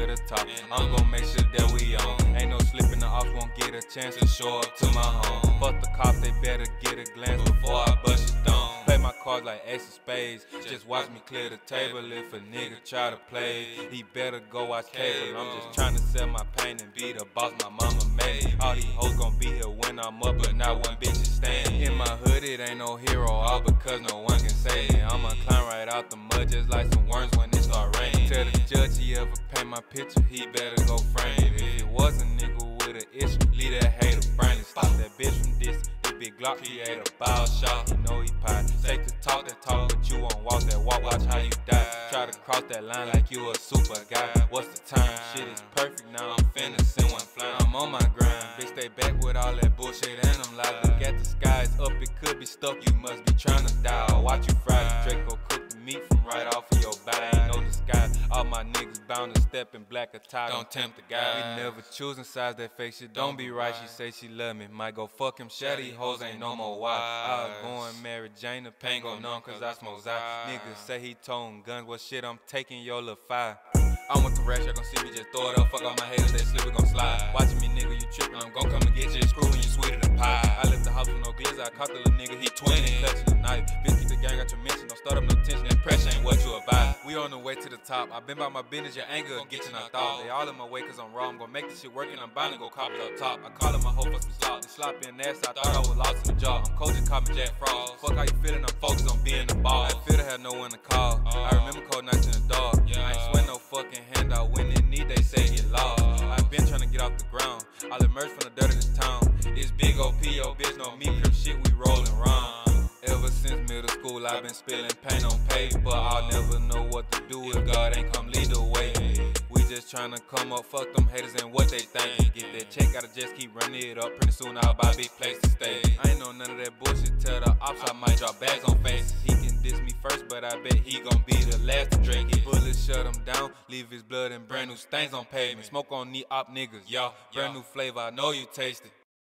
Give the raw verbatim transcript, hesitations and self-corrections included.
the top. I'm gon' make sure that we on. Ain't no slipping, the ops won't get a chance to show up to my home. Fuck the cops, they better get a glance before I bust it down. Play my cards like ace of spades. Just watch me clear the table. If a nigga try to play, he better go watch cable. I'm just trying to sell my pain and be the boss my mama made. All these hoes gon' be here when I'm up, but not one bitch is staying. In my hood, it ain't no hero, all because no one can save me. I'ma climb right out the mud just like some worms when it start raining. Tell the judge he ever paint my picture, he better go frame. If it was a nigga with an issue, leave that hater brain. Stop that bitch from this. Big Glock, he ate a ball shot, he know he pie. Take the talk, that talk, but you won't walk that walk, watch how you die. Try to cross that line like you a super guy. What's the time? Shit is perfect, now I'm finna send one flying. I'm on my grind, bitch, stay back with all that bullshit and I'm live. Look at the skies up, it could be stuck, you must be trying to die. I'll watch you fry the Draco, cook the meat from right off of your body. Ain't no disguise, all my niggas bound to step in black attire. Don't tempt the guy. We never choosing sides, that fake shit don't be right. She say she love me, might go fuck him, shady hoes ain't no more why. I go and marry Jane, the pain go numb cause I smoke Zai. Niggas say he towing guns, well shit, I'm taking your little fire. I want the rash, y'all gon' see me just throw it up. Fuck all my haters, they slip, we gon' slide. Watching me, nigga, you trippin', I'm gon' come and get you. Screw when you sweeter than pie. I left the house with no glizz, I caught the little nigga, he twenty. Clutching the knife, bitch, keep the gang got your mention. Don't start up no tension, that pressure ain't what you about. We on the way to the top, I been by my business, your anger gon' get you knocked off. They all in my way cause I'm raw, I'm gon' make this shit work and I'm bound to go cop it up top. I call it my hoe for some slop, they sloppy and nasty, I thought I was lost in the job. I'm coaching, call me Jack Frost. Fuck how you feelin', I'm focused on being the boss. I feel to have no one to call, I remember cold nights in the dark. I ain't sweat no fucking handout, when in need they say get lost. I been tryna get off the ground, I'll emerge from the dirt of this town. It's big O P O, bitch, no me, crib shit, we rollin' round. Ever since middle school, I've been spilling paint on paper. I'll never know what to do if God ain't come lead the way. We just tryna come up, fuck them haters and what they think. Get that check, gotta just keep running it up. Pretty soon I'll buy a big place to stay. I ain't know none of that bullshit, tell the ops I might drop bags on faces. He can diss me first, but I bet he gon' be the last to drink it. Bullets shut him down, leave his blood and brand new stains on pavement. Smoke on the op niggas, y'all. Brand new flavor, I know you taste it.